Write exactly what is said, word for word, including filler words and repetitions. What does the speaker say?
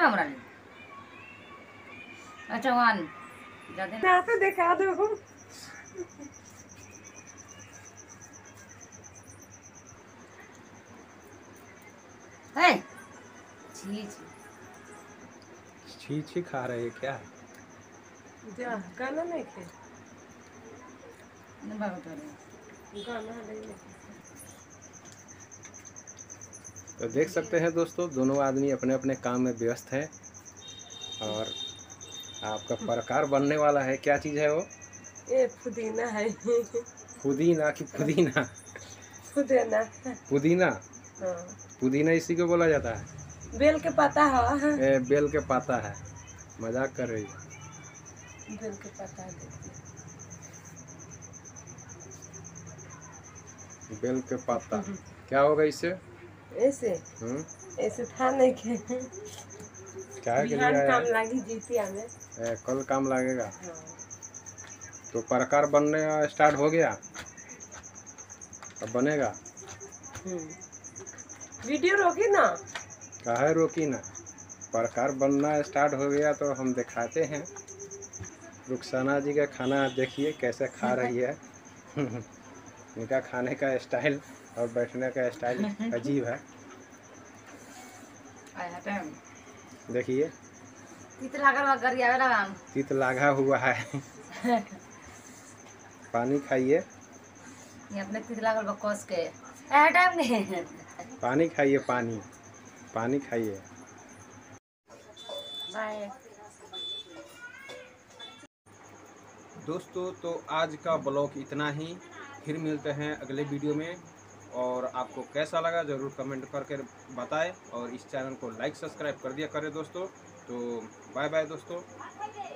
हमरा लिए। अच्छा वन ज्यादा ना तो दिखा दो। है छी छी छी छी खा रहे हैं क्या? जा गाना नहीं खे न बाबा करे गाना नहीं। तो देख सकते हैं दोस्तों, दोनों आदमी अपने अपने काम में व्यस्त हैं और आपका प्रकार बनने वाला है। क्या चीज़ है वो? ये पुदीना है। पुदीना की पुदीना? पुदीना। पुदीना। हाँ। पुदीना इसी को बोला जाता है? बेल के पत्ता है। ए, बेल के पत्ता है। मजाक कर रही है। बेल के पत्ता देती। बेल के पत्ता क्या होगा इससे? ऐसे हम्म ऐसे था नहीं के क्या के लिए बिहान आया काम है? लागी जीतिया में। ए, कल काम लगेगा। हाँ। तो प्रकार बनने स्टार्ट हो गया, अब बनेगा। वीडियो रोकी ना। काहे रोकी ना, प्रकार बनना स्टार्ट हो गया तो हम दिखाते हैं। रुखसाना जी का खाना देखिए कैसे खा रही है। इनका खाने का स्टाइल और बैठने का स्टाइल अजीब है। आया टाइम देखिए तीत लागल बा गरियावे लगा तीत लागा हुआ है। पानी खाइए, ये अपने तीत लागल बा कस के आया टाइम नहीं पानी खाइए, पानी पानी खाइए। बाय दोस्तों तो आज का ब्लॉग इतना ही, फिर मिलते हैं अगले वीडियो में। और आपको कैसा लगा ज़रूर कमेंट करके बताएं और इस चैनल को लाइक सब्सक्राइब कर दिया करें दोस्तों। तो बाय बाय दोस्तों।